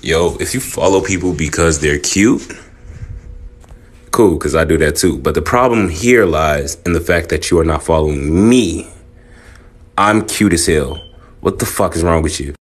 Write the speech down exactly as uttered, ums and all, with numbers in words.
Yo, if you follow people because they're cute, cool, because I do that too. But the problem here lies in the fact that you are not following me. I'm cute as hell. What the fuck is wrong with you?